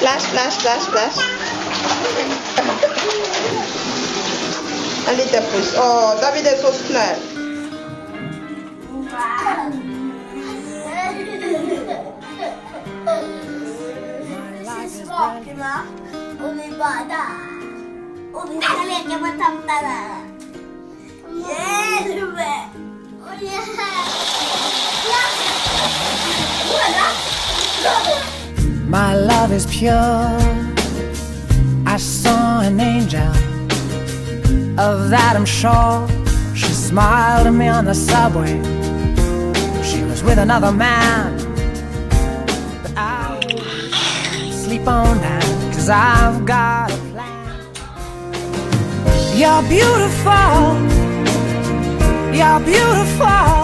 Splash, splash, splash, splash. A little push. Oh, David is so smart. My love is pure. I saw an angel, of that I'm sure. She smiled at me on the subway. She was with another man, but I sleep on now, 'cause I've got a plan. You're beautiful, you're beautiful.